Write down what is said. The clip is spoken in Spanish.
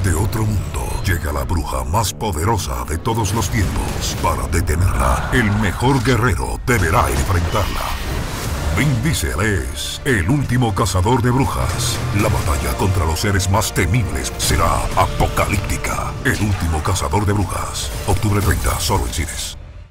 De otro mundo llega la bruja más poderosa de todos los tiempos. Para detenerla, el mejor guerrero deberá enfrentarla. Vin Diesel es el último cazador de brujas. La batalla contra los seres más temibles será apocalíptica. El último cazador de brujas. Octubre 30, solo en cines.